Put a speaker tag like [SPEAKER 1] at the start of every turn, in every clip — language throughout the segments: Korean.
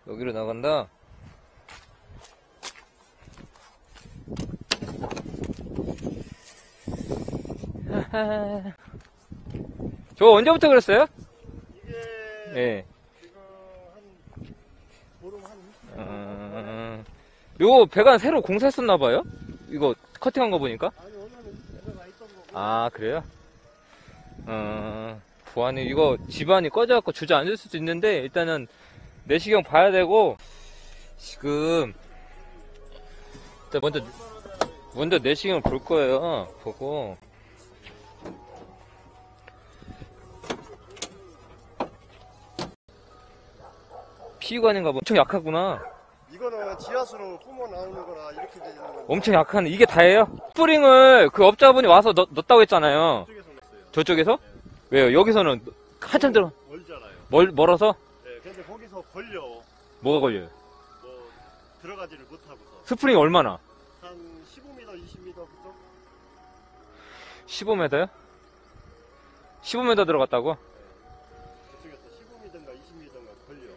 [SPEAKER 1] 여기로 나간다. 저거 언제부터 그랬어요?
[SPEAKER 2] 이게
[SPEAKER 1] 예.
[SPEAKER 2] 지금 한 보름
[SPEAKER 1] 요거 배관 새로 공사했었나봐요? 이거 커팅한 거 보니까?
[SPEAKER 2] 아니 오늘은 내가 있던 거고.
[SPEAKER 1] 아, 그래요? 보안이, 이거 집안이 꺼져갖고 주저앉을 수도 있는데, 일단은 내시경 봐야 되고, 지금, 일단 먼저 내시경을 볼 거예요. 보고. 피관인가 봐. 엄청 약하구나.
[SPEAKER 2] 이거는 지하수로 뿜어 나오는 거라 이렇게 되는 거.
[SPEAKER 1] 엄청 약한, 이게 다예요? 스프링을 그 업자분이 와서 넣었다고 했잖아요.
[SPEAKER 2] 저쪽에서 났어요.
[SPEAKER 1] 저쪽에서? 왜요? 여기서는 한참
[SPEAKER 2] 멀잖아요.
[SPEAKER 1] 멀어서?
[SPEAKER 2] 네, 근데 거기서 걸려.
[SPEAKER 1] 뭐가 걸려요?
[SPEAKER 2] 뭐 들어가지를 못하고서
[SPEAKER 1] 스프링이 얼마나?
[SPEAKER 2] 한 15m, 20m 그쪽?
[SPEAKER 1] 15m요? 15m 들어갔다고?
[SPEAKER 2] 그쪽에서 15m인가 20m인가 걸려.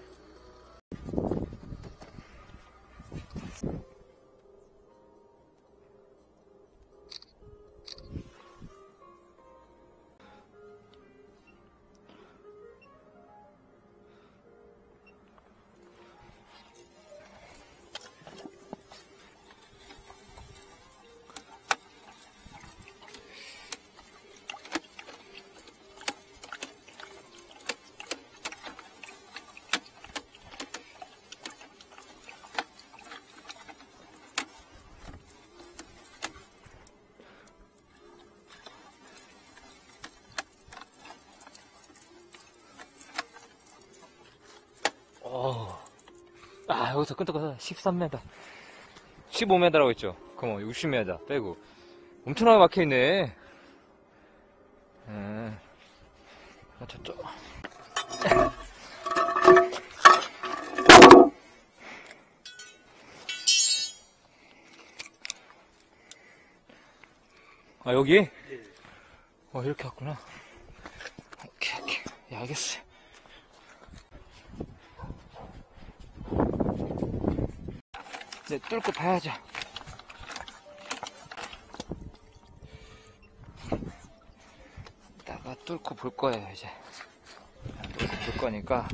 [SPEAKER 1] 여기서 끈적끈적 13m. 15m라고 했죠? 그럼 60m 빼고. 엄청나게 막혀있네. 저쪽. 여기?
[SPEAKER 2] 네.
[SPEAKER 1] 이렇게 왔구나. 오케이. 예, 알겠어요. 이제 뚫고 봐야죠. 이따가 뚫고 볼 거예요, 이제. 뚫고 볼 거니까.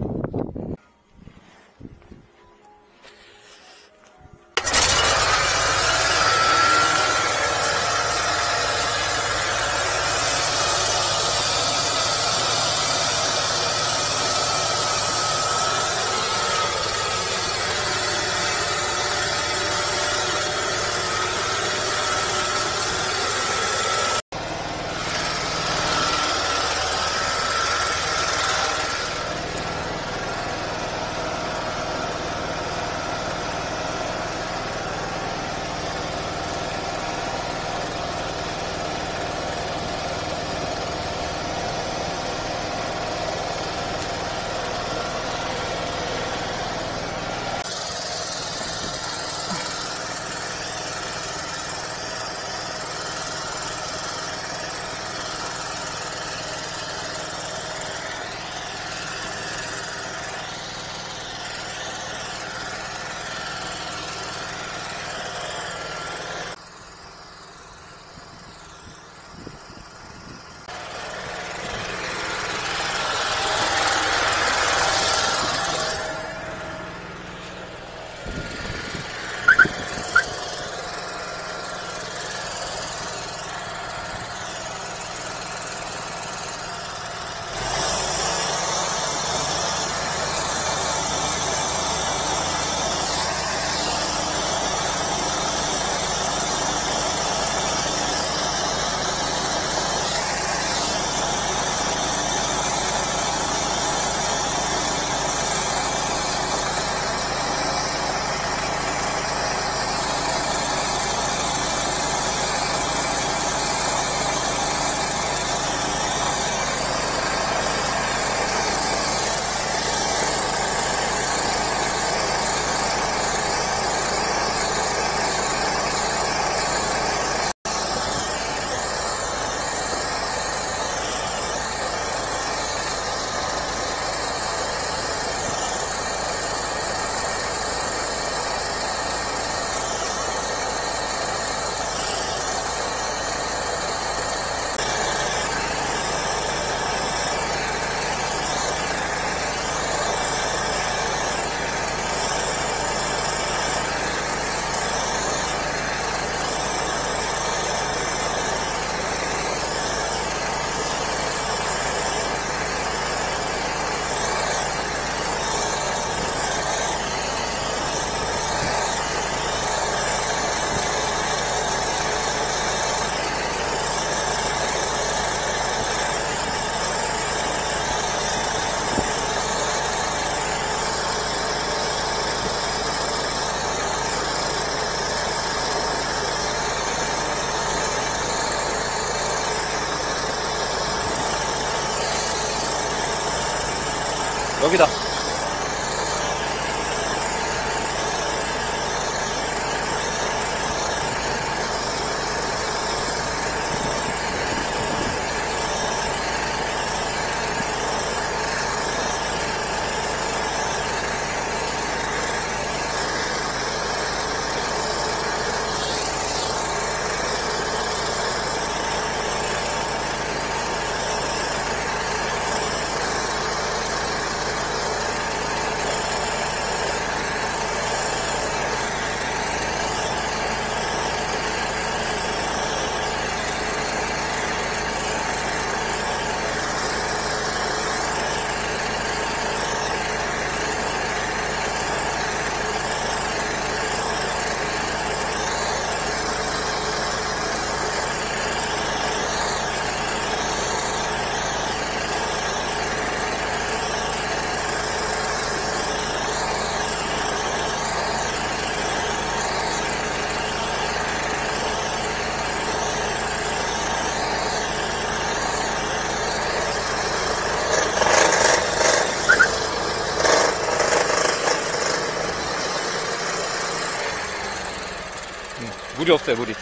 [SPEAKER 1] 물이 없어요, 물이.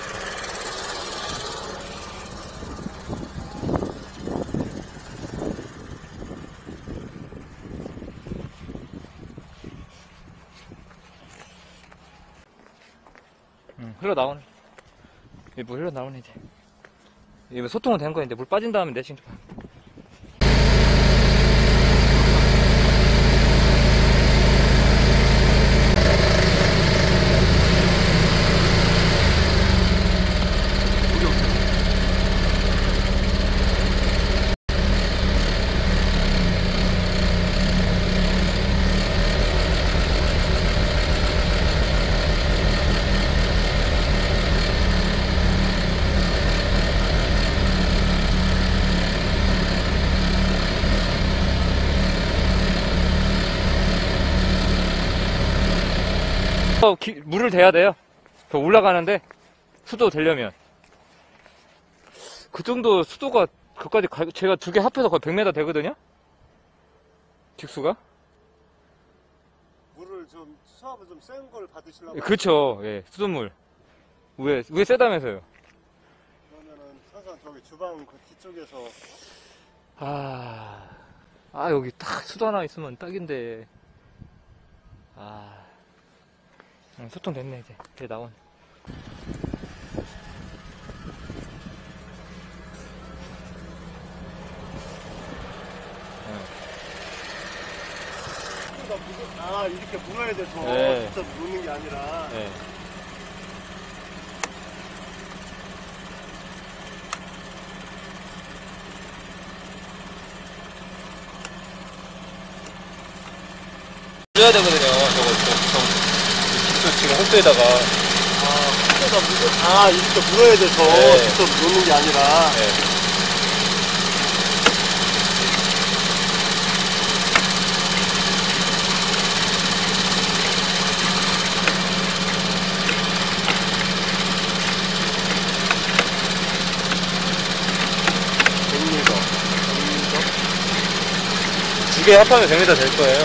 [SPEAKER 1] 흘러나오네. 물 흘러나오네, 이제. 이거 소통은 된 거야. 이제 물 빠진 다음에 내싱 좀. 물을 대야 돼요. 더 올라가는데 수도 되려면 그 정도 수도가 그까지 제가 두 개 합해서 거의 100m 되거든요. 직수가.
[SPEAKER 2] 물을 좀 수압을 좀 센 걸 받으시려고.
[SPEAKER 1] 그렇죠. 예, 수돗물 위에 세다면서요.
[SPEAKER 2] 그러면은 항상 저기 주방 그 뒤쪽에서
[SPEAKER 1] 여기 딱 수도 하나 있으면 딱인데. 소통 됐네, 이제. 이제 나온.
[SPEAKER 2] 이렇게 물어야 돼서
[SPEAKER 1] 네.
[SPEAKER 2] 직접 묻는 게 아니라.
[SPEAKER 1] 네. 물어야 되거든요, 직수 지금 홀수에다가.
[SPEAKER 2] 이렇게 물어야 돼서
[SPEAKER 1] 네.
[SPEAKER 2] 직접 묻는 게 아니라.
[SPEAKER 1] 네. 두 개 합하면 100m 될 거예요.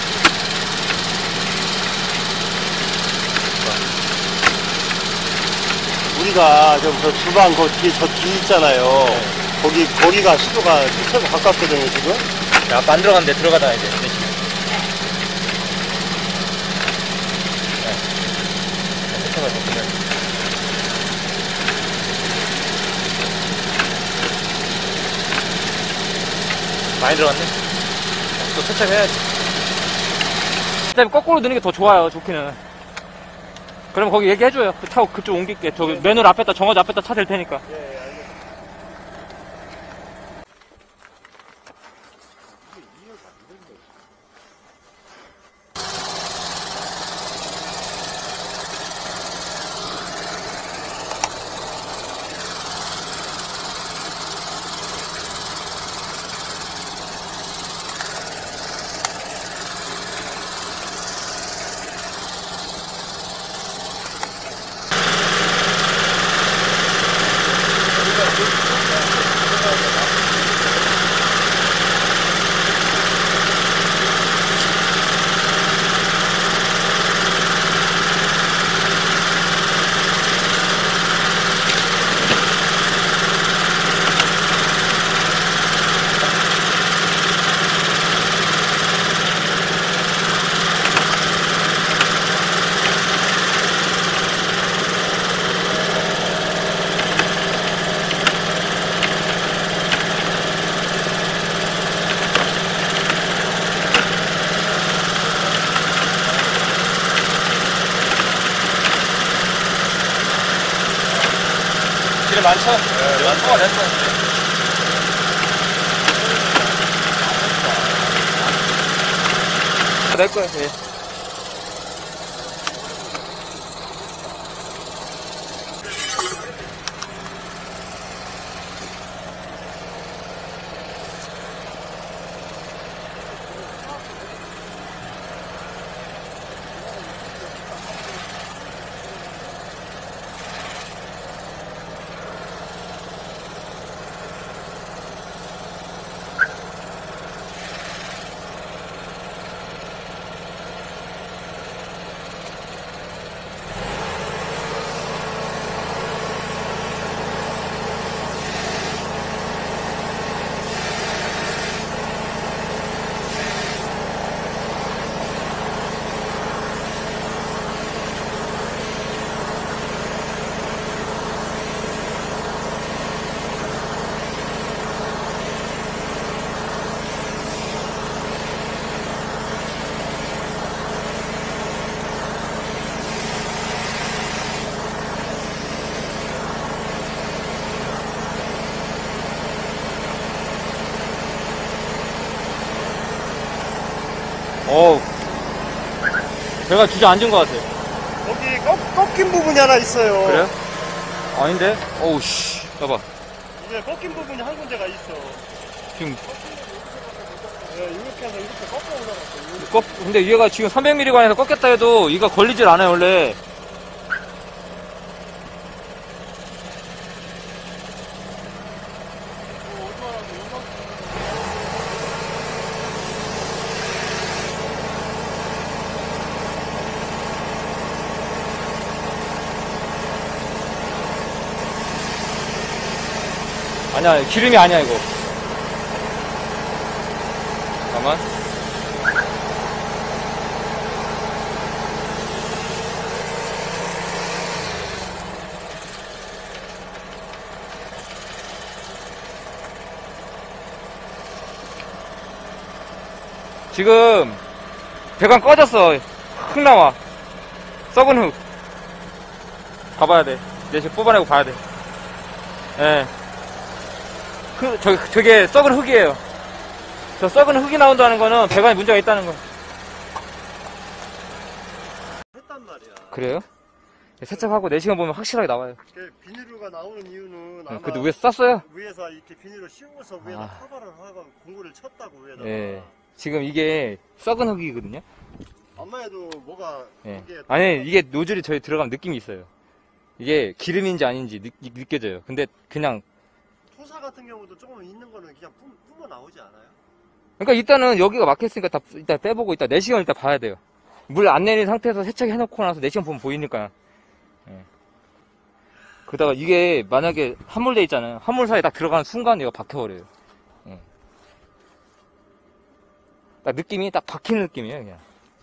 [SPEAKER 2] 우리가 저 주방 저 뒤 있잖아요. 거기가 수도가 최고 가깝거든요, 지금.
[SPEAKER 1] 아까 안 들어갔는데 들어가다 이제. 많이 들어갔네. 또 세척해야지. 그다음에 거꾸로 넣는 게 더 좋아요, 좋기는. 그럼 거기 얘기해줘요. 그 차 그쪽 옮길게. 저기 맨홀 앞에다, 정화조 앞에다 차 댈 테니까.
[SPEAKER 2] 예, 알겠습니다.
[SPEAKER 1] 기름 많죠? 네, 많죠. 됐어. 낼 거야, 예. 제가 주저앉은 것 같아요.
[SPEAKER 2] 거기 꺾인 부분이 하나 있어요.
[SPEAKER 1] 그래요? 아닌데? 어우, 씨. 봐봐.
[SPEAKER 2] 이게 꺾인 부분이 한 군데가 있어.
[SPEAKER 1] 지금,
[SPEAKER 2] 네, 이렇게 해서 이렇게 꺾어 올라갔어.
[SPEAKER 1] 근데 얘가 지금 300mm 관에서 꺾였다 해도 얘가 걸리질 않아요, 원래. 아니야, 기름이 아니야, 이거. 잠깐만. 지금 배관 꺼졌어. 흙 나와. 썩은 흙. 봐봐야 돼. 이제 지금 뽑아내고 봐야 돼. 예. 저게 썩은 흙이에요. 저 썩은 흙이 나온다는 거는 배관에 문제가 있다는 거.
[SPEAKER 2] 했단 말이야.
[SPEAKER 1] 그래요? 세척하고 4시간 보면 확실하게 나와요.
[SPEAKER 2] 그 비닐루가 나오는 이유는 아마
[SPEAKER 1] 그래도 위에서 쌌어요?
[SPEAKER 2] 위에서 이렇게 비닐을 씌워서 위에다 커버를 하고 공구를 쳤다고 위에다가.
[SPEAKER 1] 예. 지금 이게 썩은 흙이거든요?
[SPEAKER 2] 암만 해도 뭐가
[SPEAKER 1] 예.
[SPEAKER 2] 거기에
[SPEAKER 1] 아니, 이게 노즐이 저희 들어가면 느낌이 있어요. 이게 기름인지 아닌지 느껴져요. 근데 그냥,
[SPEAKER 2] 토사 같은 경우도 조금 있는 거는 그냥 뿜어 나오지 않아요?
[SPEAKER 1] 그러니까 일단은 여기가 막혔으니까 이따 빼보고 이따 4시간 이따 봐야 돼요. 물 안 내린 상태에서 세척해 놓고 나서 4시간 보면 보이니까. 예. 그러다가 이게 만약에 함몰돼 있잖아요. 함몰 사이에 딱 들어가는 순간 얘가 박혀버려요. 예. 딱 느낌이 딱 박히는 느낌이에요, 그냥.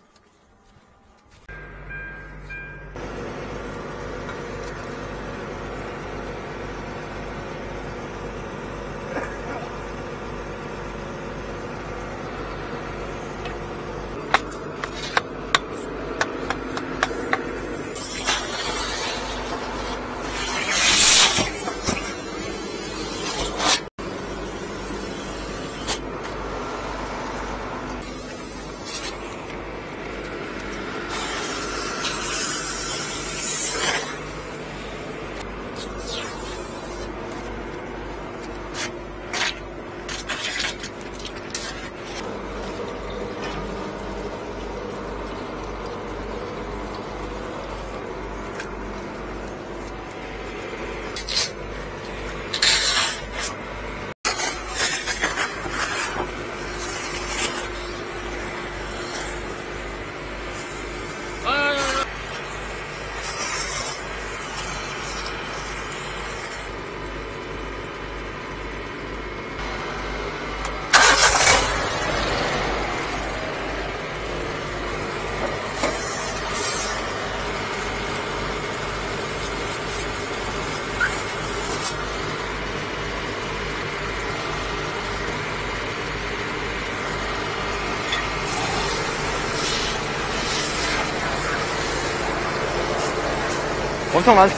[SPEAKER 1] 엄청 많.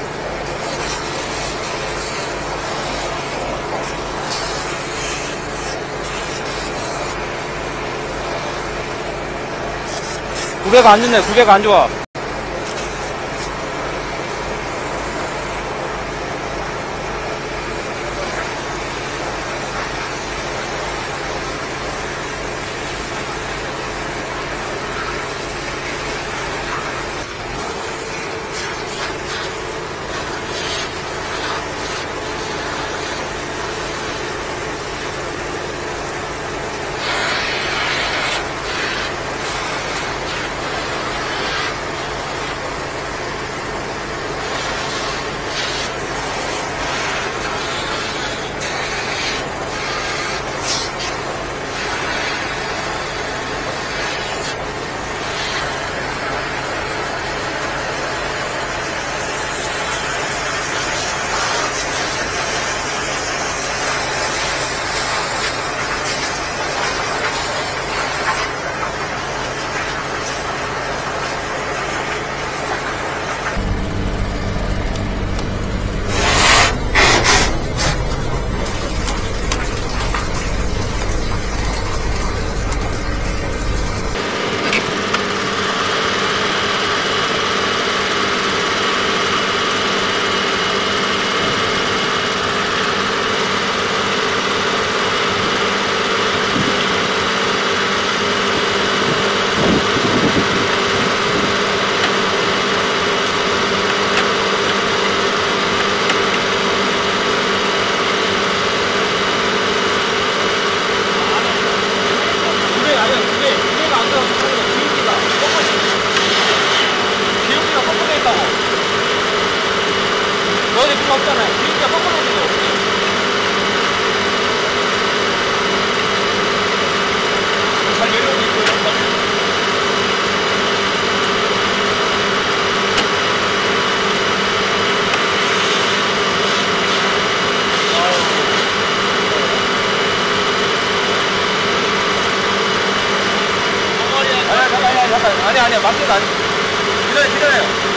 [SPEAKER 1] 구배가 안 좋네. 구배가 안 좋아. 잠깐. 아니야. 막혀도 안 돼. 기다려요.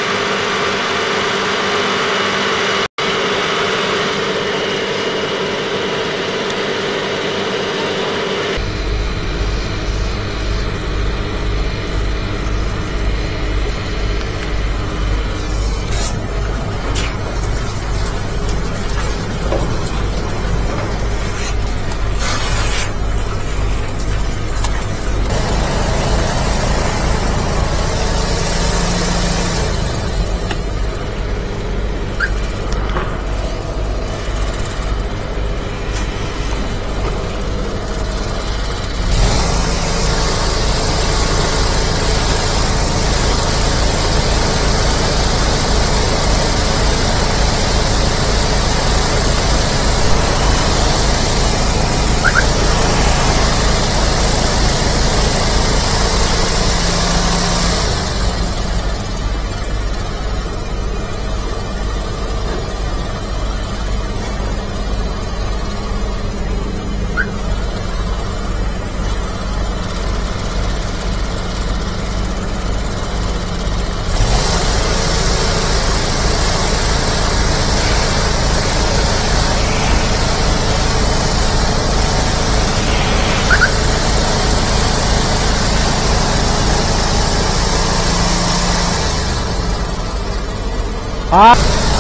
[SPEAKER 3] 아.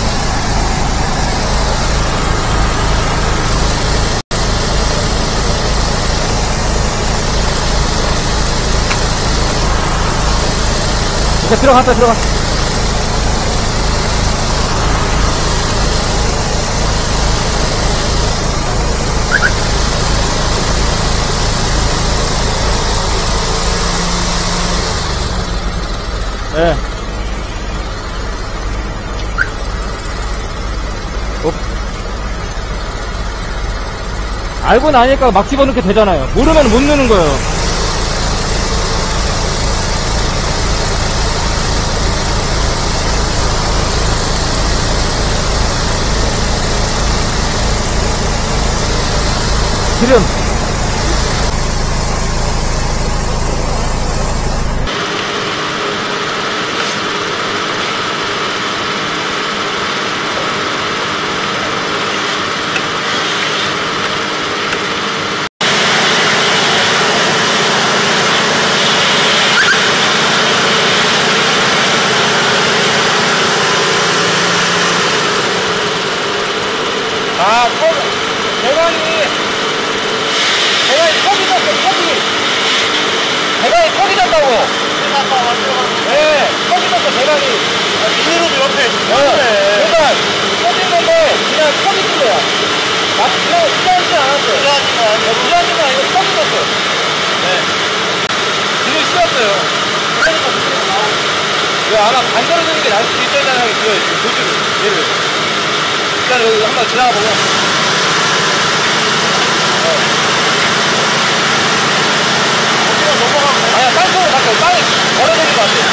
[SPEAKER 3] 이제 들어갔다. 네. 알고 나니까 막 집어넣게 되잖아요. 모르면 못 넣는 거예요. 기름.
[SPEAKER 1] 대강이 턱이 졌다고. 네, 턱이 졌어, 대강이.
[SPEAKER 2] 그대로 옆에
[SPEAKER 1] 그러니까 터진 건데 그냥 턱이 진 거야. 그냥 부자하지 않았어요. 부자하지 거 아니고 턱이 졌어. 네. 지금 씌웠어요. 왜 아마 간절해지는 게 날 수도 있다는 생각이 들어요. 지금 도주를. 얘를. 일단 여기 한번 지나가 보고. 아니야, 땅속으로 갈게요. 땅이 벌어지는 것 같아.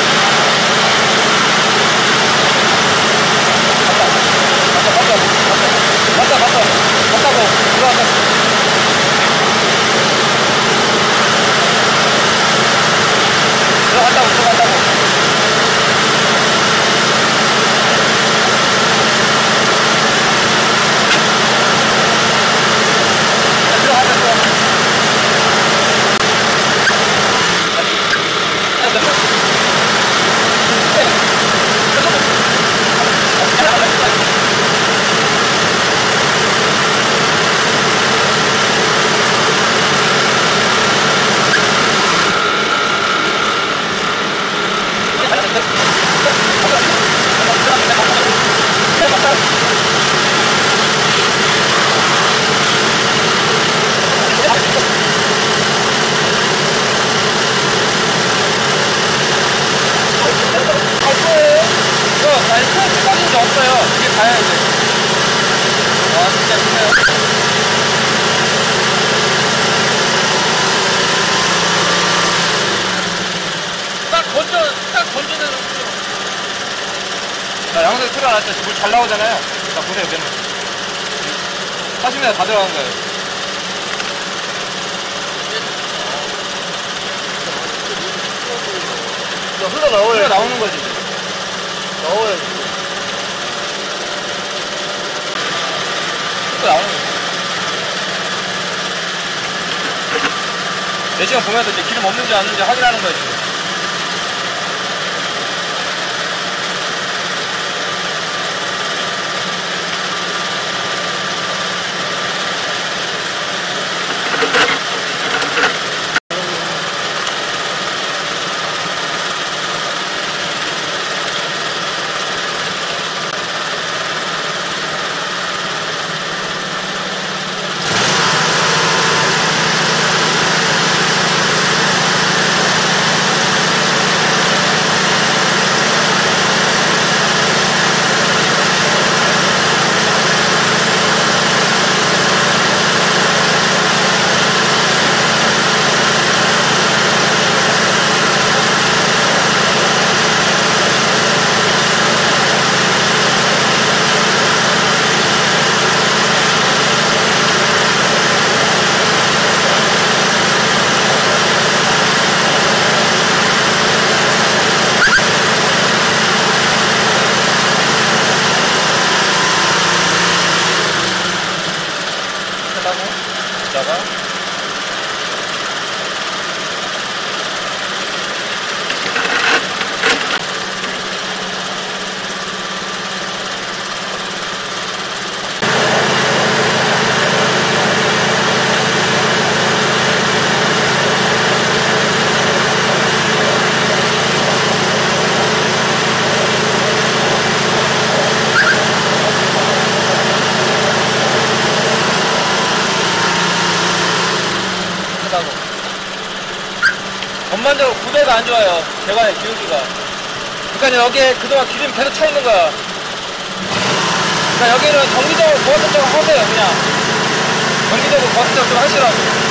[SPEAKER 1] 갔다고. 들어갔다. 들어갔다고. 양석이 소리 안 할 때 물 잘 나오잖아요. 자, 보세요, 맨날. 40m 다 들어간 거예요.
[SPEAKER 2] 흘러나와야지.
[SPEAKER 1] 나오는 거지.
[SPEAKER 2] 나와야지.
[SPEAKER 1] 나오는 거지. 내시경 보면서 이제 기름 없는지 없는지 확인하는 거지. 있다가 전반적으로 구배가 안 좋아요. 배관의 기울기가. 그러니까 여기에 그동안 기름이 계속 차 있는 거야. 그러니까 여기는 정기적으로 고압세척을 하세요. 그냥 정기적으로 고압세척 좀 하시라고.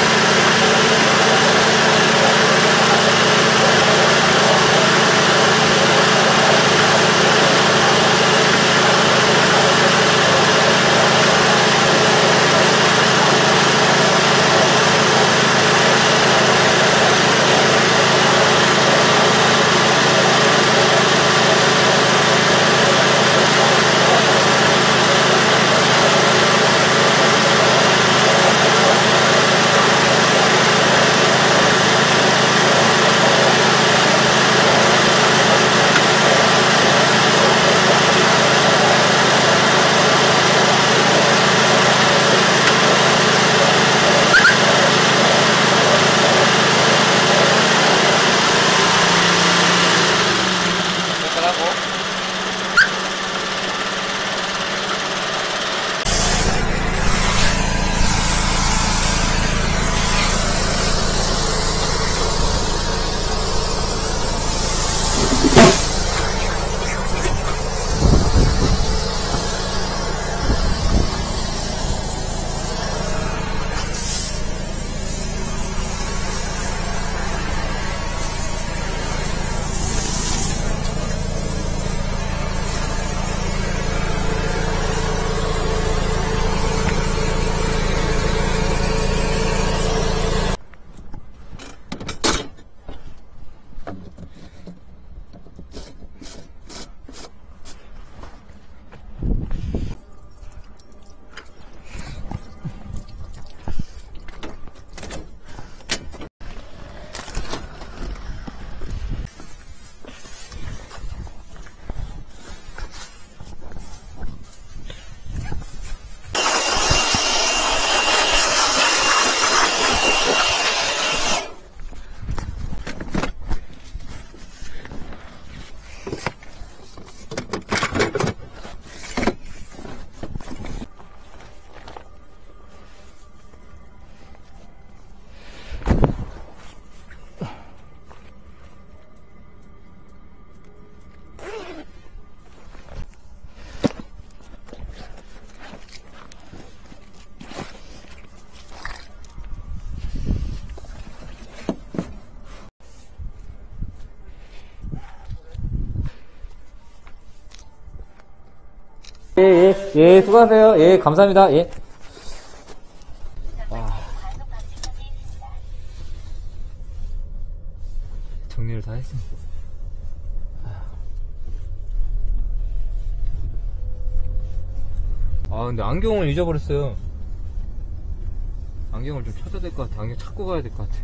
[SPEAKER 3] 예, 수고하세요. 예, 감사합니다. 예.
[SPEAKER 1] 정리를 다 했습니다. 아, 근데 안경을 잊어버렸어요. 안경을 좀 찾아야 될 것 같아. 안경 찾고 가야 될 것 같아.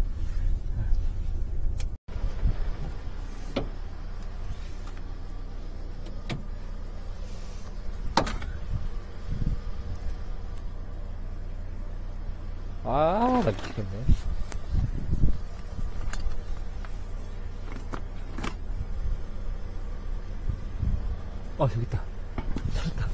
[SPEAKER 1] 아, 나 미치겠네. 아, 저기 있다. 찾았다.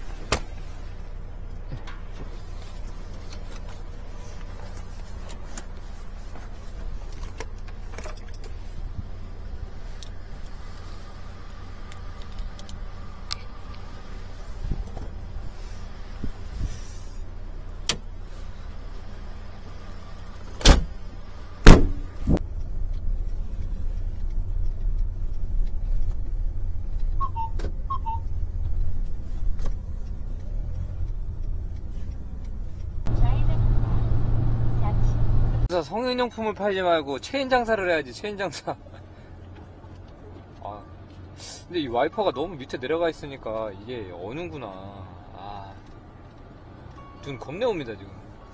[SPEAKER 1] 그래서 성인용품을 팔지 말고 체인 장사를 해야지. 체인 장사. 아, 근데 이 와이퍼가 너무 밑에 내려가 있으니까 이게 어는구나. 아, 눈 겁내 옵니다 지금.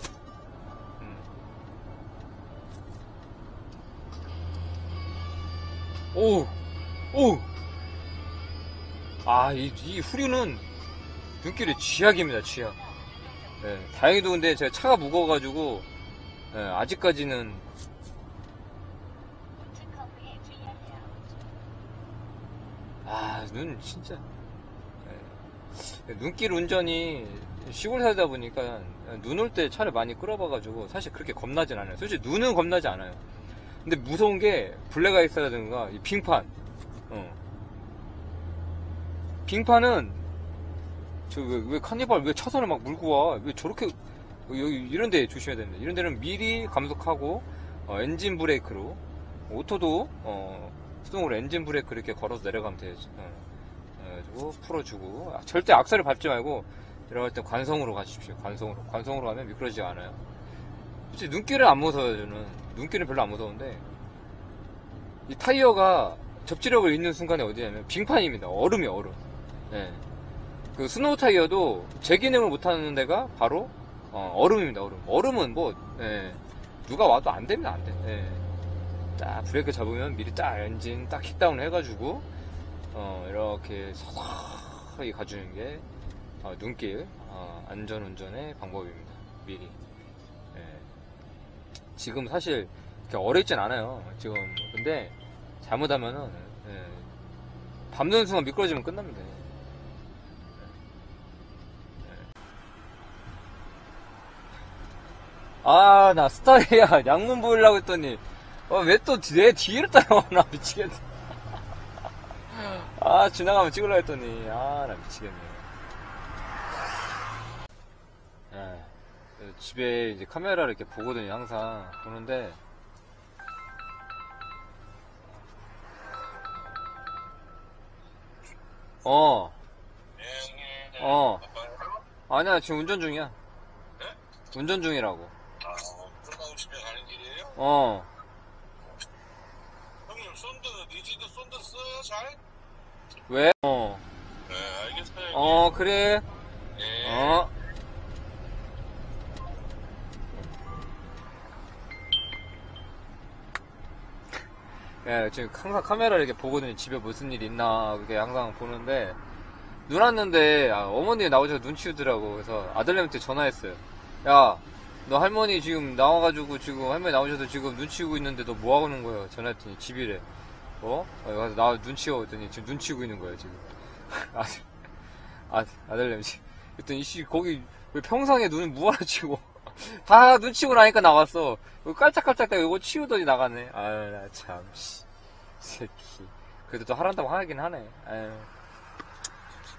[SPEAKER 1] 오, 오. 아, 이 후륜은 눈길이 쥐약입니다. 쥐약. 네, 다행히도 근데 제가 차가 무거워가지고 네, 아직까지는 눈 진짜 눈길 운전이 시골 살다 보니까 눈 올 때 차를 많이 끌어봐가지고 사실 그렇게 겁나진 않아요. 솔직히 눈은 겁나지 않아요. 근데 무서운 게 블랙아이스라든가 이 빙판. 빙판은 저 왜 카니발 왜 차선을 막 물고 와? 왜 저렇게 여기 이런 데 조심해야 됩니다. 이런 데는 미리 감속하고 엔진 브레이크로 오토도 수동으로 엔진 브레이크 이렇게 걸어서 내려가면 되죠. 그래가지고 풀어주고 절대 악셀을 밟지 말고 내려갈 때 관성으로 가십시오. 관성으로 가면 미끄러지지 않아요. 솔직히 눈길은 안 무서워요. 저는 눈길은 별로 안 무서운데 이 타이어가 접지력을 잃는 순간에 어디냐면 빙판입니다. 얼음이에요. 얼음. 네. 그 스노우 타이어도 재기능을 못하는 데가 바로 얼음입니다. 얼음은 뭐 누가 와도 안 됩니다. 안 돼. 딱 브레이크 잡으면 미리 딱 엔진 딱 킥다운 해가지고 이렇게 서서히 가주는 게 눈길 안전운전의 방법입니다. 미리. 지금 사실 그렇게 어렵진 않아요. 지금 근데 잘못하면은 밟는 순간 미끄러지면 끝납니다. 아, 나 스타리아 양문 보이려고 했더니 왜 또 내 뒤를 따라와. 나 미치겠네. 아, 지나가면 찍으려고 했더니 나 미치겠네. 집에 이제 카메라를 이렇게 보거든요. 항상 보는데 아니야, 지금 운전 중이야. 운전 중이라고.
[SPEAKER 4] 끝나고 집에 가는 길이에요? 형님, 니지도 쏜드 써요, 잘?
[SPEAKER 1] 왜?
[SPEAKER 4] 네, 알겠어요.
[SPEAKER 1] 그래.
[SPEAKER 4] 네.
[SPEAKER 1] 지금 항상 카메라를 이렇게 보거든요. 집에 무슨 일 있나, 그게 항상 보는데, 눈 왔는데, 어머니 나오셔서 눈 치우더라고. 그래서 아들님한테 전화했어요. 야, 너 할머니 지금 나와가지고 지금 할머니 나오셔서 지금 눈 치우고 있는데 너 뭐 하고 있는 거야? 전화했더니 집이래. 가서 나 눈 치워. 했더니 지금 눈 치우고 있는 거야, 지금. 아들님, 그랬더니 거기 왜 평상에 눈을 무하러 치고. 다 눈 치고 나니까 나왔어. 깔짝깔짝 이거 치우더니 나가네. 나 참, 새끼. 그래도 또 하란다고 하긴 하네.